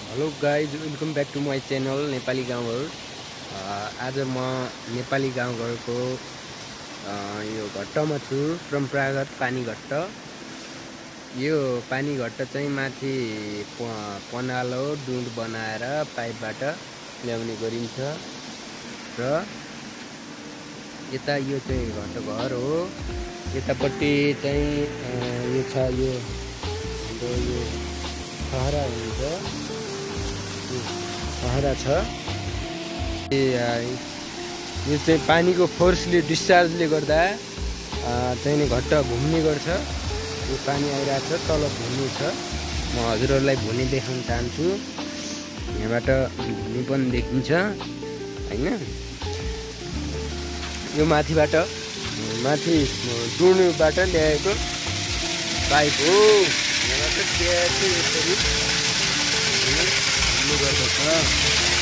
Hello guys, welcome back to my channel Nepali Gaunghar. आज म नेपाली गाउँघरको यो घट्टमा छु, परम्परागत पानी घट्ट। यो पानी घट्ट चाहिँ माथि पनालो डुँड बनाएर पाइपबाट ल्याउने गरिन्छ र यता यो चाहिँ घट्ट घर हो। यतापट्टि चाहिँ यो छ, यो हाम्रो यो सहरा हुन्छ, सहरा छ। यो चाहिँ पानीको फोर्सले डिस्चार्जले गर्दा चाहिँ घट्ट घुम्ने गर्छ। यो पानी आइरहेको छ, तल भुनी छ। म हजुरहरूलाई भुनी देखाउन चाहन्छु। यहाँबाट भुनी पनि देखिन्छ हैन। यो माथिबाट माथि डुँडबाट ल्याएको पाइप हो। यहाँबाट त्यसरी यसरी घुम्ने गर्दछ।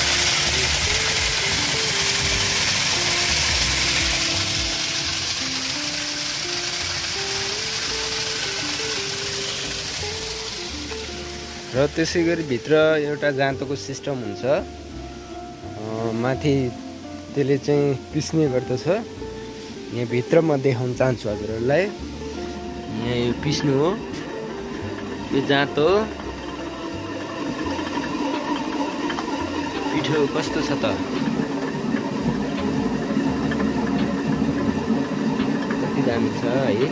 र त्यसै गरी भित्र एउटा जाँतोको सिस्टम हुन्छ। माथि त्यसले चाहिँ पिस्ने गर्दछ। यहाँ भित्र म देखाउन चाहन्छु हजुरहरूलाई। यहाँ यो पिस्नु हो, यो जाँतो पिठो कस्तो छ त, कति दामी छ है।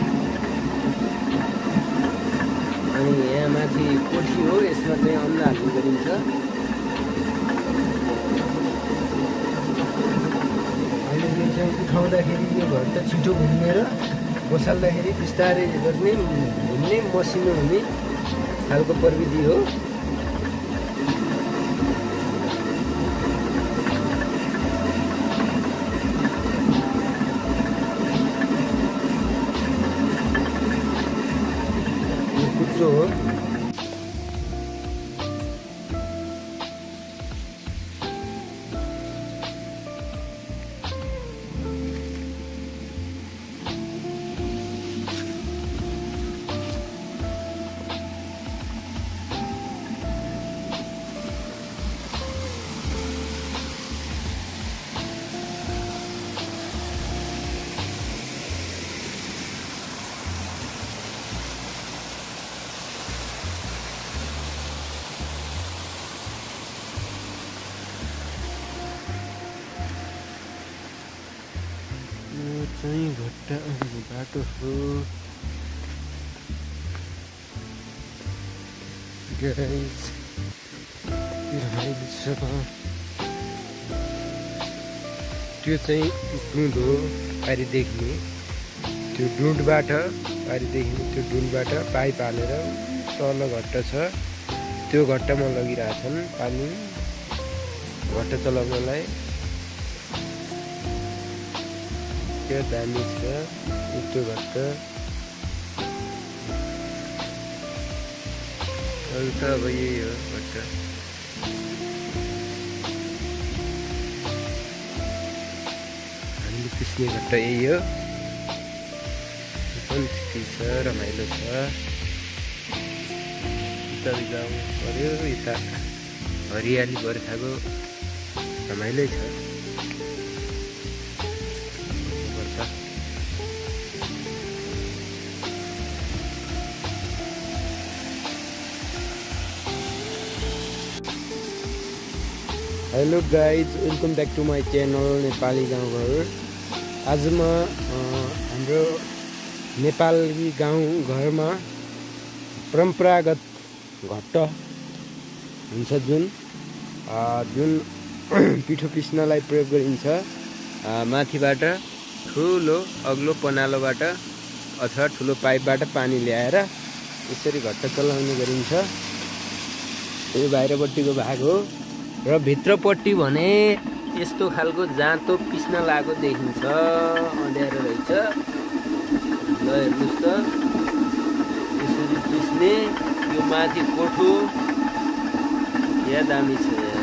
अनि यहाँ माथि कोठी हो, यसमा चाहिँ अन्न हाल्ने गरिन्छ। अनि यो चाहिँ उठाउँदाखेरि यो घर त छिटो घुमेर बसाल्दाखेरि बिस्तारै गर्ने घुम्ने मसिनो हुने खालको प्रविधि हो। यो कुचो हो। चाहिँ घट्टा बाटो हो गाइस। त्यो चाहिँ डुँड हो, पारि देखिने। त्यो डुँडबाट पारि देखिने, त्यो डुँडबाट पाइप हालेर तल घट्टा छ, त्यो घट्टामा लगिरहेछन् पानी घट्टा चलाउनलाई। क्या दामी छ त्यो घट्टा। अरू त अब यही हो घट्टा। हामीले पिस्ने घट्टा यही हो। पनि ठिकै छ, रमाइलो छ। उता जानु पर्यो, यता हरियाली बर्खाको रमाइलै छ। Hello guys, welcome back to my channel Nepali Gaunghar. आज म हाम्रो नेपाली गाउँघरमा परम्परागत घट्ट हुन्छ जुन पिठो पिस्नलाई प्रयोग गरिन्छ। माथिबाट ठुलो अग्लो पनालोबाट अथवा ठुलो पाइपबाट पानी ल्याएर यसरी घट्ट चलाउने गरिन्छ। यो बाहिरपट्टिको भाग हो र भित्रपट्टि भने यस्तो खालको जाँतो पिस्न लागेको देखिन्छ। अँध्यारो रहेछ। ल हेर्नुहोस् त, यसरी पिस्ने। यो माथि कोठो, या दामी छ।